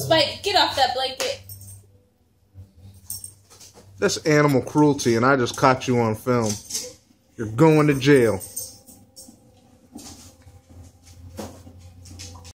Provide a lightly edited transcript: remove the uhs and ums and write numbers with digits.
Spike, get off that blanket. That's animal cruelty, and I just caught you on film. You're going to jail.